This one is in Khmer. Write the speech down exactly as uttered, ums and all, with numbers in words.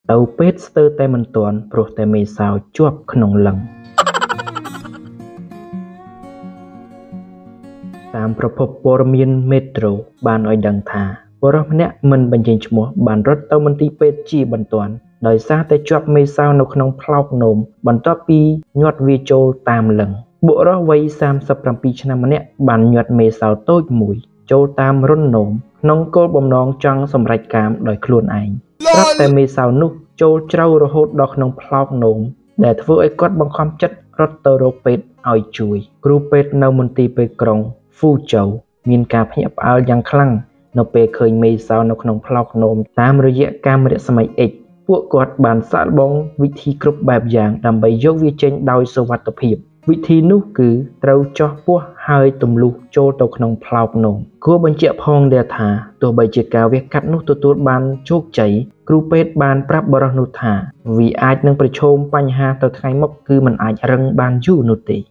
tàu pết stơ tay mình toàn pro tay mê sao chuộc khổng lần tam propoporomian metro ban oi đằng thà boro nè mìnhបញ្ចេញឈ្មោះបានរត់ទៅមន្ទីរពេទ្យជាបន្ទាន់ដោយសារតែជាប់មេសៅនៅក្នុងផ្លោកនោមបន្ទាប់ពីញាត់វាចូលតាមលឹងបុរសវ័យសាមសិបប្រាំពីរឆ្នាំម្នាក់បានញាត់មេសៅតូចមួយចូលតាមរុននោមក្នុងគោលបំណងចង់សម្រេចកាមដោយខ្លួនឯងស្រាប់តែមេសៅនោះចូលជ្រៅរហូតដល់ក្នុងផ្លោកនោមដែលធ្វើឲ្យគាត់បង្ខំចិត្តរត់ទៅរកពេទ្យឲ្យជួយគ្រូពេទ្យនៅមន្ទីរពេទ្យក្រុងហ្វូជូមានការភ្ញាក់ផ្អើលយ៉ាងខ្លាំងនៅពេលឃើញមេសៅនៅក្នុងផ្លោកនោមតាមរយៈកាំរស្មី X ពួកគាត់បានសាកល្បងវិធីគ្រប់បែបយ៉ាងដើម្បីយកវាចេញដោយសុវត្ថិភាពវិធីនោះគឺត្រូវចោះពោះហើយទម្លុះចូលទៅក្នុងផ្លោកនោមគួរបញ្ជាក់ផងដែរថាទោះបីជាការវះកាត់នោះទទួលបានជោគជ័យគ្រូពេទ្យបានប្រាប់បរិសុទ្ធនោះថាវាអាចនឹងប្រឈមបញ្ហាទៅថ្ងៃមុខគឺមិនអាចរឹងបានយូរនោះទេ